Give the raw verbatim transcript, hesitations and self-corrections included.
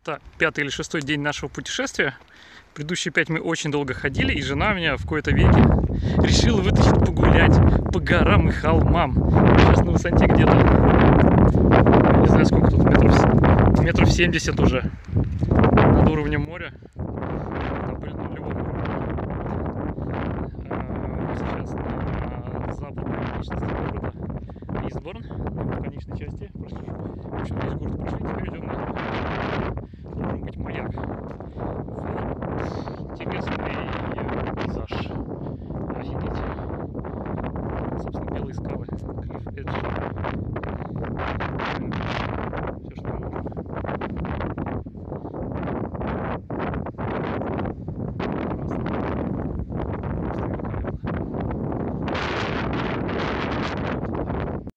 Это пятый или шестой день нашего путешествия. Предыдущие пять мы очень долго ходили, и жена меня в кои-то веки решила вытащить погулять по горам и холмам. Сейчас на высоте где-то, не знаю сколько тут, метров, метров семьдесят уже над уровнем моря. Сейчас на западной конечности города Eastbourne, в конечной части. В общем, весь город прошли